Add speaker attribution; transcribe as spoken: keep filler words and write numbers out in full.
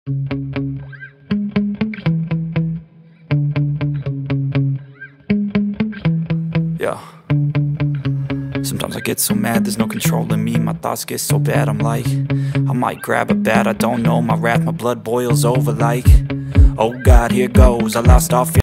Speaker 1: Yeah. Sometimes I get so mad, there's no controlling me. My thoughts get so bad, I'm like, I might grab a bat, I don't know. My wrath, my blood boils over like, oh God, here goes. I lost all fear.